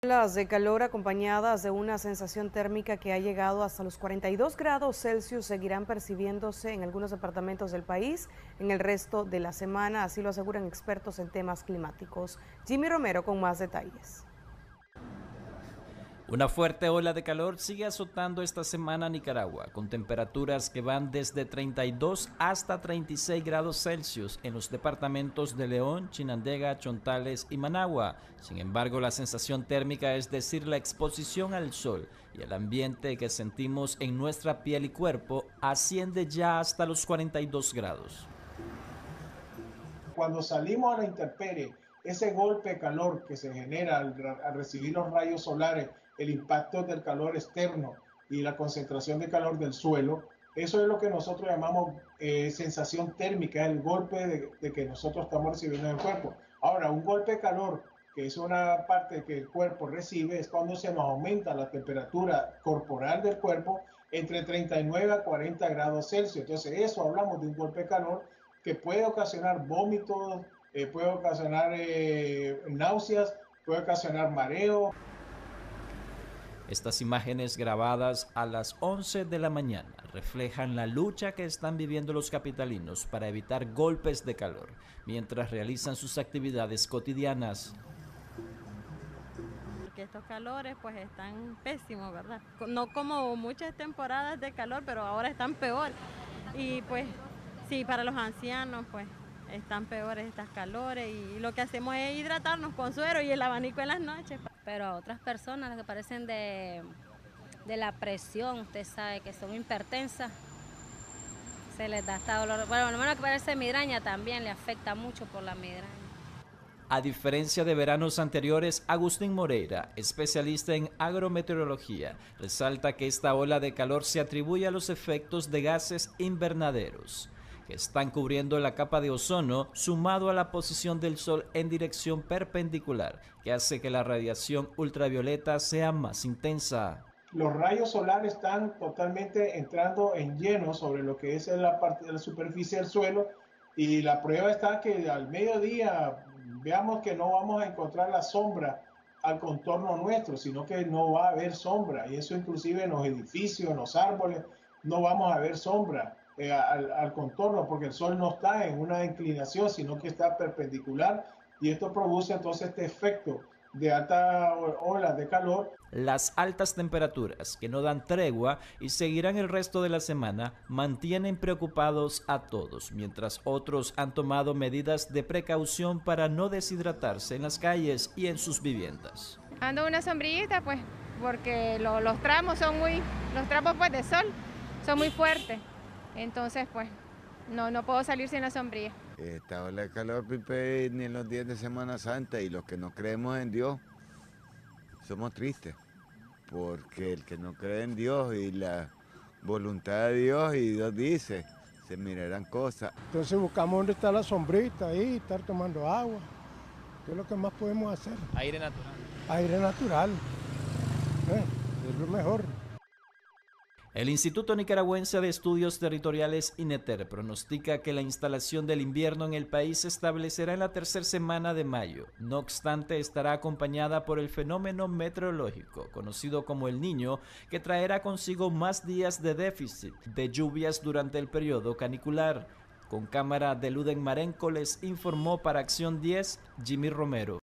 Olas de calor acompañadas de una sensación térmica que ha llegado hasta los 42 grados Celsius seguirán percibiéndose en algunos departamentos del país en el resto de la semana, así lo aseguran expertos en temas climáticos. Jimmy Romero con más detalles. Una fuerte ola de calor sigue azotando esta semana a Nicaragua, con temperaturas que van desde 32 hasta 36 grados Celsius en los departamentos de León, Chinandega, Chontales y Managua. Sin embargo, la sensación térmica, es decir, la exposición al sol y el ambiente que sentimos en nuestra piel y cuerpo, asciende ya hasta los 42 grados. Cuando salimos a la intemperie, ese golpe de calor que se genera al recibir los rayos solares, el impacto del calor externo y la concentración de calor del suelo, eso es lo que nosotros llamamos sensación térmica, es el golpe de que nosotros estamos recibiendo en el cuerpo. Ahora, un golpe de calor, que es una parte que el cuerpo recibe, es cuando se nos aumenta la temperatura corporal del cuerpo entre 39 a 40 grados Celsius. Entonces, eso hablamos de un golpe de calor que puede ocasionar vómitos, puede ocasionar náuseas, puede ocasionar mareo. Estas imágenes, grabadas a las 11 de la mañana, reflejan la lucha que están viviendo los capitalinos para evitar golpes de calor mientras realizan sus actividades cotidianas. Porque estos calores pues están pésimos, ¿verdad? No como muchas temporadas de calor, pero ahora están peor. Y pues sí, para los ancianos pues están peores estas calores y lo que hacemos es hidratarnos con suero y el abanico en las noches. Pero a otras personas, las que parecen de la presión, usted sabe que son hipertensas, se les da hasta dolor. Bueno, lo menos que parece migraña también le afecta mucho por la migraña. A diferencia de veranos anteriores, Agustín Moreira, especialista en agrometeorología, resalta que esta ola de calor se atribuye a los efectos de gases invernaderos que están cubriendo la capa de ozono, sumado a la posición del sol en dirección perpendicular, que hace que la radiación ultravioleta sea más intensa. Los rayos solares están totalmente entrando en lleno sobre lo que es la parte de la superficie del suelo, y la prueba está que al mediodía veamos que no vamos a encontrar la sombra al contorno nuestro, sino que no va a haber sombra, y eso inclusive en los edificios, en los árboles, no vamos a ver sombra al contorno, porque el sol no está en una inclinación, sino que está perpendicular, y esto produce entonces este efecto de alta ola de calor. Las altas temperaturas, que no dan tregua y seguirán el resto de la semana, mantienen preocupados a todos, mientras otros han tomado medidas de precaución para no deshidratarse en las calles y en sus viviendas. Ando una sombrillita, pues, porque los tramos pues de sol son muy fuertes, entonces pues no puedo salir sin la sombrilla. Esta ola de calor, Pipe, ni en los días de Semana Santa, y los que no creemos en Dios somos tristes, porque el que no cree en Dios y la voluntad de Dios, y Dios dice, se mirarán cosas. Entonces buscamos dónde está la sombrita ahí, estar tomando agua, ¿qué es lo que más podemos hacer? Aire natural. Aire natural, es lo mejor. El Instituto Nicaragüense de Estudios Territoriales, INETER, pronostica que la instalación del invierno en el país se establecerá en la tercera semana de mayo. No obstante, estará acompañada por el fenómeno meteorológico, conocido como el Niño, que traerá consigo más días de déficit de lluvias durante el periodo canicular. Con cámara de Luden Marenco les informó para Acción 10, Jimmy Romero.